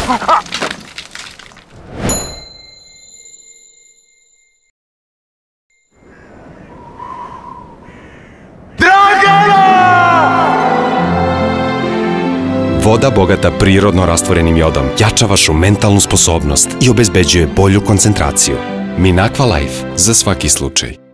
Voda bogata prirodno rastvorenim jodom jača vašu mentalnu sposobnost i obezbeđuje bolju koncentraciju. Minaqua Life, za svaki slučaj.